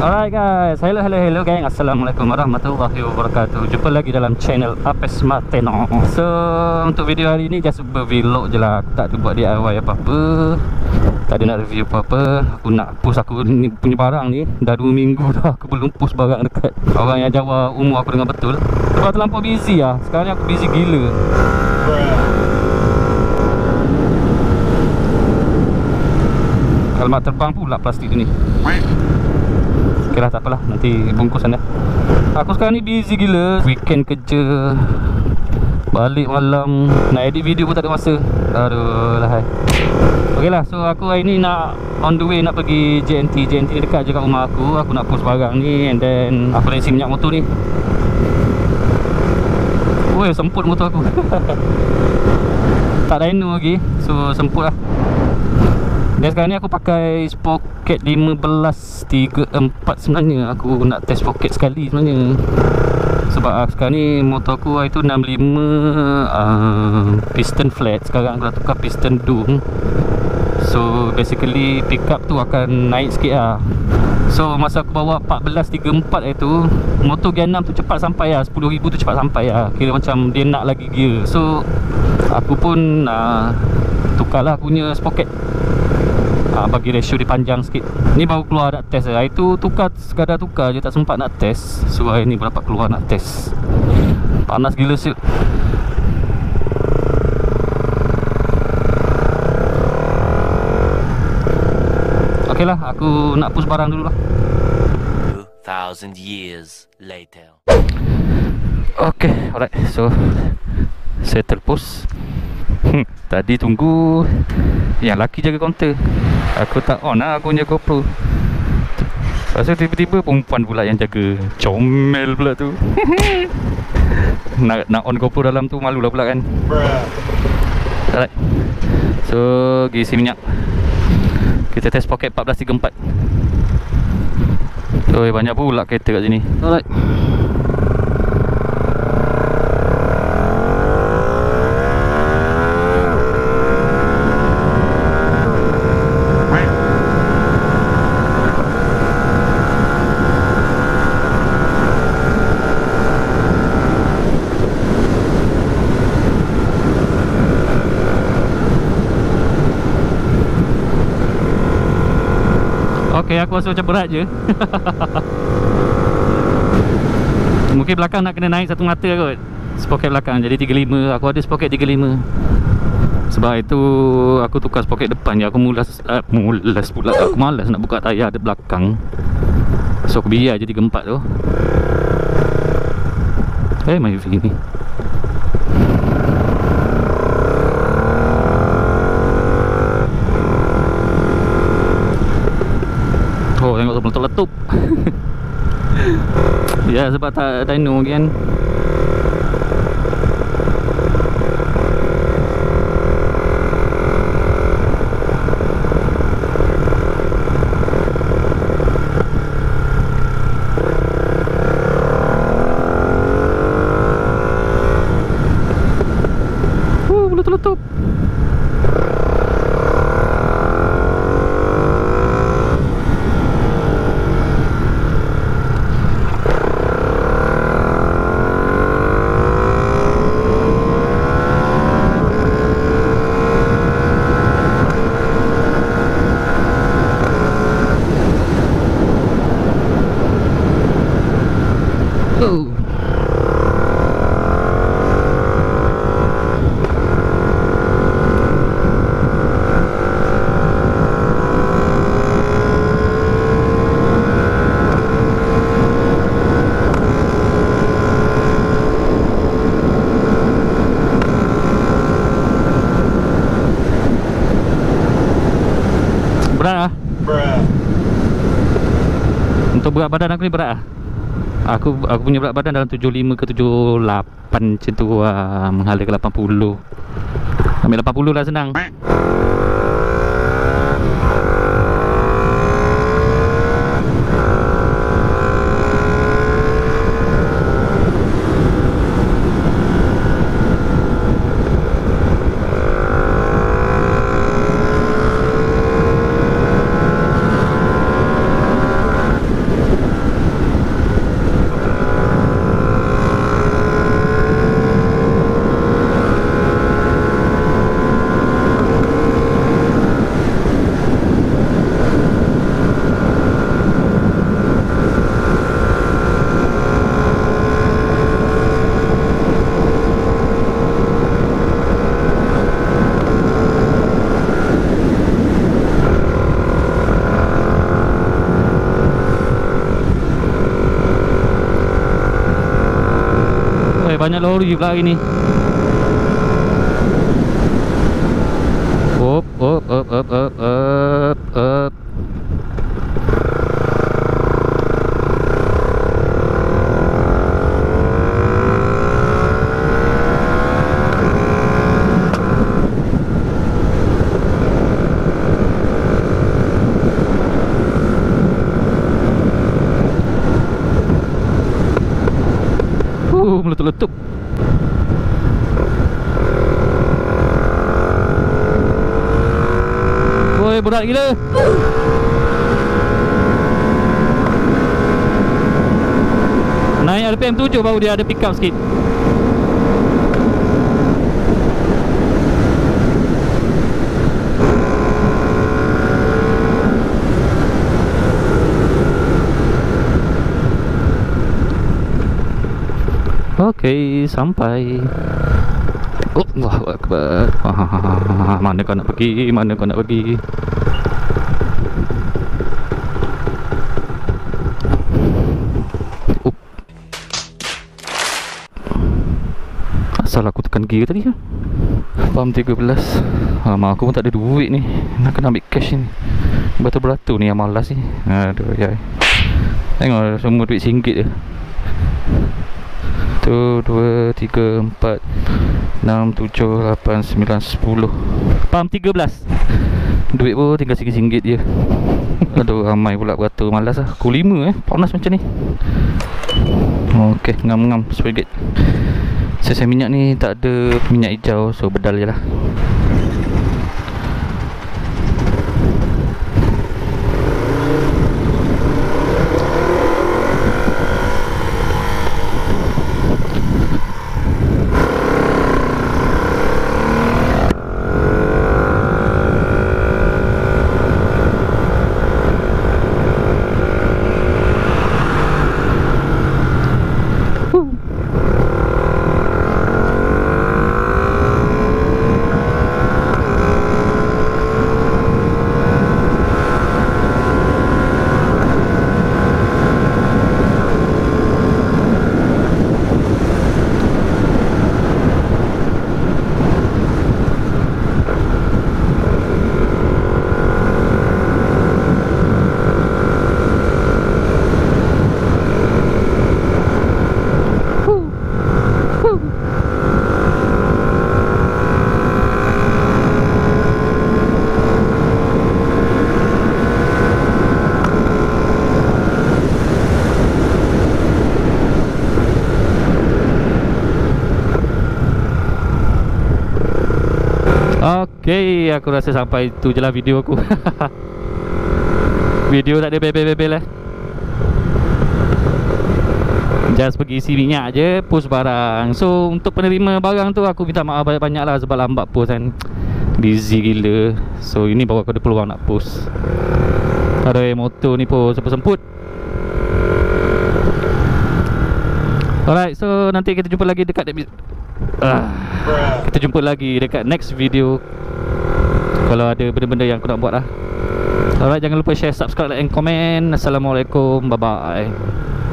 Alright guys, hello gang. Assalamualaikum warahmatullahi wabarakatuh. Jumpa lagi dalam channel Apes Marteno. So untuk video hari ni just vlog je lah. Aku tak ada buat DIY apa-apa, tak ada nak review apa-apa. Aku nak post aku ni punya barang ni. Dah 2 minggu dah aku belum post barang dekat orang yang jawab umur aku dengan betul. Sebab terlampau busy lah. Sekarang ni aku busy gila. Alamak, terbang pula plastik ni. Ok lah, tak apalah, nanti bungkusan dah. Aku sekarang ni busy gila. Weekend kerja, balik malam, nak edit video pun tak ada masa. Aduh lah. Ok lah, so aku hari ni nak on the way nak pergi JNT. JNT dekat je kat rumah aku. Aku nak post barang ni, and then aku nak isi minyak motor ni. Weh, semput motor aku. Tak dyno lagi, so semput lah. Dan sekarang ni aku pakai Spocket 1534 sebenarnya. Aku nak test Spocket sekali sebenarnya. Sebab sekarang ni motor aku itu 65 piston flat. Sekarang aku dah tukar piston dome. So basically pickup tu akan naik sikit lah. So masa aku bawa 1434 itu, motor gear 6 tu cepat sampai lah. 10,000 tu cepat sampai lah. Kira macam dia nak lagi gear. So aku pun tukarlah aku punya Spocket, bagi ratio dia panjang sikit. Ni baru keluar nak test lah. Itu tukar, sekadar tukar je, tak sempat nak test. So hari ni dapat keluar nak test. Panas gila siut. Ok lah, aku nak push barang dulu lah. 2,000 years later. Ok, alright. So settle push. Tadi tunggu yang laki jaga kaunter. Aku tak on lah aku punya GoPro. Lepas tu tiba-tiba perempuan pula yang jaga. Comel pula tu. nak on GoPro dalam tu malu lah pula kan. Alright. So pergi isi minyak. Kita test Pocket 1434. So banyak pula kereta kat sini. Alright. Ok, aku rasa macam berat je. Mungkin belakang nak kena naik satu mata kot. Spoket belakang jadi 35. Aku ada spoket 35. Sebab itu aku tukar spoket depan je. Aku mulas pula. Aku malas nak buka tayar di belakang. So aku biar je 34 tu. Main UV ni. Oh, tengok tu meletup-letup. Ya, sebab tak dyno kan. Meletup-letup. Berat lah. Untuk berat badan aku ni berat lah. Aku punya berat badan dalam 75 ke 78 macam tu lah. Menghala ke 80. Ambil 80 lah senang. lori pula hari ni. Up. Meletup-letup. Woi, berat gila. Naik RPM 7 baru dia ada pick up sikit. Okey, sampai. Oh, Allahu Akbar. Mana kau nak pergi? Mana kau nak pergi? Asal aku tekan gear tadi ya? Pam 13. Mak aku pun tak ada duit ni. Nak kena ambil cash ni. Beratur-beratur ni yang malas ni. Aduh ya. Tengok semua duit RM1 je. 1, 2, 3, 4, 6, 7, 8, 9, 10. Pam 13. Duit pun tinggal RM1 je. Aduh, ramai pula beratur, malas lah. Pukul 5 panas macam ni. Okey, ngam-ngam sedikit. Sesi minyak ni tak ada minyak hijau, so bedal je lah. Okay, aku rasa sampai tu je lah video aku. Video tak ada bebel-bebel lah. Just pergi isi minyak je, post barang. So untuk penerima barang tu aku minta maaf banyak-banyak lah sebab lambat post kan. Busy gila. So ini baru aku ada peluang nak post. Aduh, motor ni pun semput-semput. Alright, so nanti kita jumpa lagi dekat kita jumpa lagi dekat next video. Kalau ada benda-benda yang aku nak buat lah. Alright, jangan lupa share, subscribe, like and comment. Assalamualaikum, bye bye.